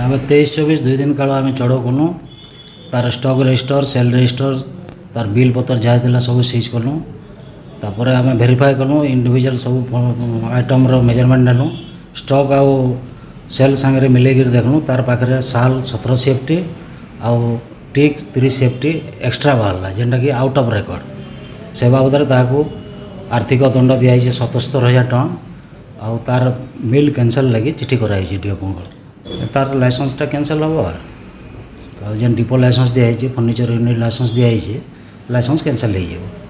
आम 23-24 2 दिन काल आम चढ़ाऊ कलु तार स्टॉक रजिस्टर सेल रजिस्टर तार बिल पतर जहाँ सब सीज कलु तापर आम वेरीफाए कलु इंडिविजुअल सब आइटम मेजरमेंट नेलु स्टॉक आउ सेल सांगे मिले देखलु तार पाखे साल 17 सेफ्टी आउ टिक 30 सेफ्टी एक्सट्रा बाहर जेनटा कि आउट ऑफ रिकॉर्ड से बाबद आर्थिक दंड दिखाई 77,000 टଙ୍କା आउ तार मिल कैंसल लगी चिठी कराई डीओ तार लाइसेंसटा कैंसल हम तो जेन डिपो लाइसेंस दिखाई फर्निचर यूनिट लाइसेंस दिखाई लाइसेंस कैंसल हो।